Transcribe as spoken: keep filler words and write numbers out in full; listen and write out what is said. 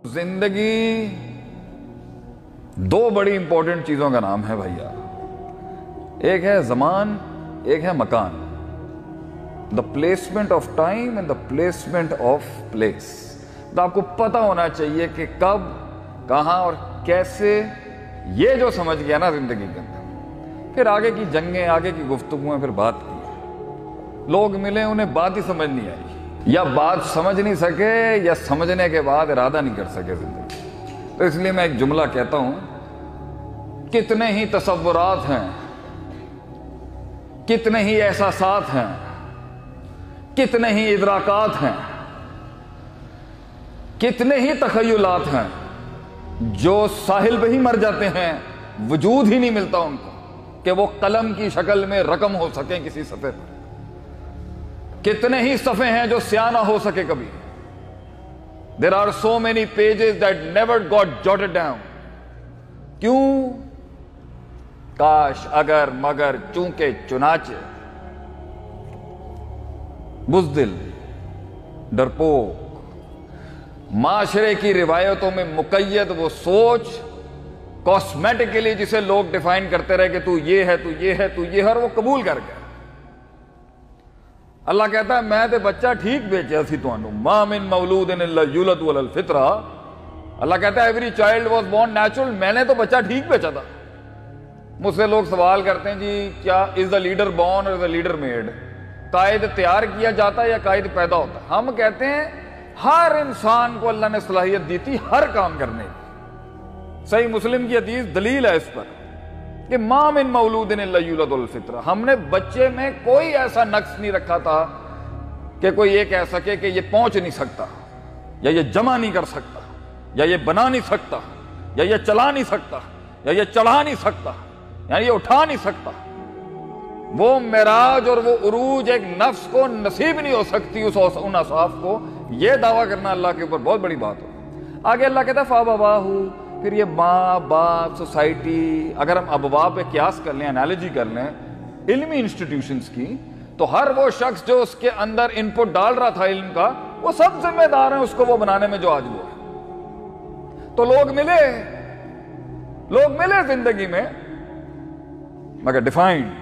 زندگی دو بڑی امپورٹنٹ چیزوں کا نام ہے بھائیا، ایک ہے زمان، ایک ہے مکان. The placement of time and the placement of place. تو آپ کو پتہ ہونا چاہیے کہ کب، کہاں اور کیسے. یہ جو سمجھ گیا نا زندگی کے اندر، پھر آگے کی جنگیں، آگے کی گفتگویں پھر بات کی. لوگ ملے انہیں بات ہی سمجھ نہیں آئی، یا بات سمجھ نہیں سکے یا سمجھنے کے بعد ارادہ نہیں کر سکے زندگی. تو اس لیے میں ایک جملہ کہتا ہوں، کتنے ہی تصورات ہیں، کتنے ہی احساسات ہیں، کتنے ہی ادراکات ہیں، کتنے ہی تخیلات ہیں جو ساحل پہ ہی مر جاتے ہیں، وجود ہی نہیں ملتا ان کو کہ وہ قلم کی شکل میں رقم ہو سکیں کسی صفحے پر. کتنے ہی صفحے ہیں جو سیاہ نہ ہو سکے کبھی. There are so many pages that never got jotted down. کیوں؟ کاش، اگر، مگر، چونکہ، چنانچہ. بزدل، ڈرپوک، معاشرے کی روایتوں میں مقید وہ سوچ، کاسمیٹکلی جسے لوگ ڈیفائن کرتے رہے کہ تو یہ ہے، تو یہ ہے، تو یہ ہے، اور وہ قبول کر گیا. اللہ کہتا ہے میں تے بچہ ٹھیک بیچیا سی تانوں، ما من مولود الا یولد علی الفطرہ. اللہ کہتا ہے every child was born natural. میں نے تو بچہ ٹھیک بیچا تھا. مجھ سے لوگ سوال کرتے ہیں جی کیا از دا لیڈر بورن اور از دا لیڈر میڈ؟ قائد تیار کیا جاتا ہے یا قائد پیدا ہوتا ہے؟ ہم کہتے ہیں ہر انسان کو اللہ نے صلاحیت دی تھی ہر کام کرنے کی. صحیح مسلم کی حدیث دلیل ہے اس پر کہ ما من مولود الا یولد علی الفطرہ. ہم نے بچے میں کوئی ایسا نقص نہیں رکھا تھا کہ کوئی یہ کہہ سکے کہ یہ پہنچ نہیں سکتا، یا یہ جمع نہیں کر سکتا، یا یہ بنا نہیں سکتا، یا یہ چلا نہیں سکتا، یا یہ چڑھا نہیں سکتا، یعنی یہ اٹھا نہیں سکتا. وہ معراج اور وہ عروج ایک نفس کو نصیب نہیں ہو سکتی اس ان اصحاف کو. یہ دعویٰ کرنا اللہ کے اوپر بہت بڑی بات ہو. آگے اللہ کہتا ہے فَأَبَوَاهُ، پھر یہ ماں باپ، سوسائٹی. اگر ہم ابوا پہ قیاس کر لیں، انالوجی کر لیں علمی انسٹیٹیوشنز کی، تو ہر وہ شخص جو اس کے اندر ان پٹ ڈال رہا تھا علم کا، وہ سب ذمہ دار ہیں اس کو وہ بنانے میں جو آج وہ ہے. تو لوگ ملے، لوگ ملے زندگی میں، مگر ڈیفائنڈ